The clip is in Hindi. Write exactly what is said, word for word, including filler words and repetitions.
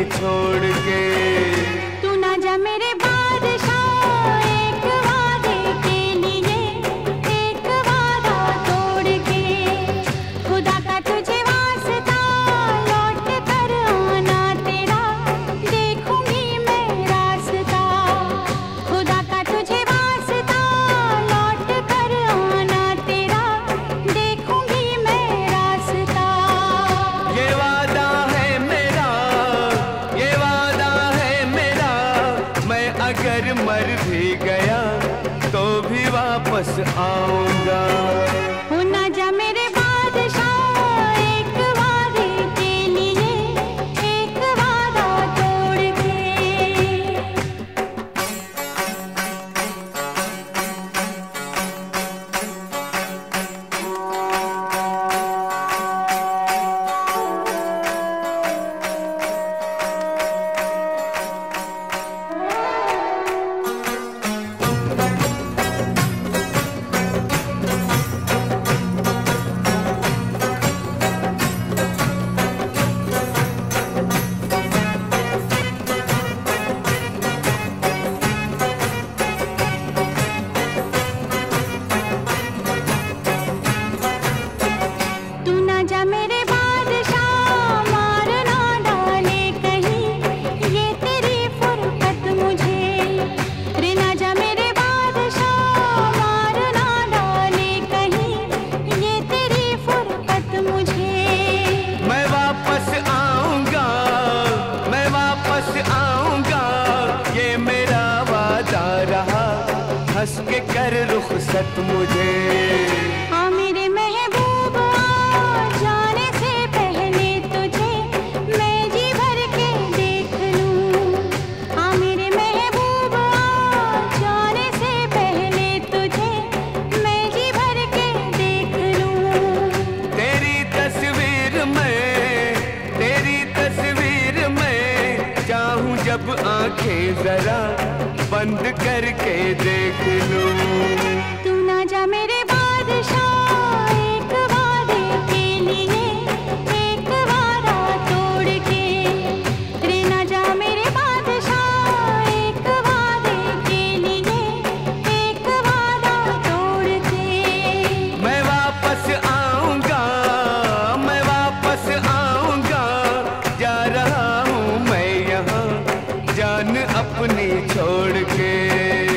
छोड़ के। तू ना जा मेरे बादशाह एक वादे के लिए, एक वादा तोड़ के। खुदा का तुझे वास्ता लौट कर आना तेरा, देखूंगी मैं रास्ता। खुदा का तुझे वास्ता लौट कर आना तेरा, देखूंगी मैं रास्ता। ये वादा है मेरा, ये वादा है मेरा, मैं अगर मर भी गया तो भी वापस आऊंगा। हो ना जा मेरे बादशाह एक वादे के लिए, एक वादा तोड़ के। तू ना जा मेरे बादशाह मार ना डाले कहीं, ये तेरी फुरकत मुझे। रे ना जा मेरे बादशाह मार ना डाले कहीं, ये तेरी फुरकत मुझे। मैं वापस आऊंगा, मैं वापस आऊंगा, ये मेरा वादा रहा, हंस के कर रुखसत मुझे। हाँ मेरे महबूब आ जाने से पहले तुझे मैं जी भर के देख लूं। हाँ मेरे महबूब आ जाने से पहले तुझे मैं जी भर के देख लूं। तेरी तस्वीर में, तेरी तस्वीर में चाहूं जब आंखें जरा बंद करके देख लूं। तू ना जा मेरे बादशाह एक वादे के लिए, एक वादा तोड़ के। रे ना जा मेरे बादशाह एक वादे के लिए, एक वादा तोड़ के। मैं वापस आऊंगा, मैं वापस आऊंगा, जा रहा हूँ मैं यहाँ जान अपनी छोड़ के।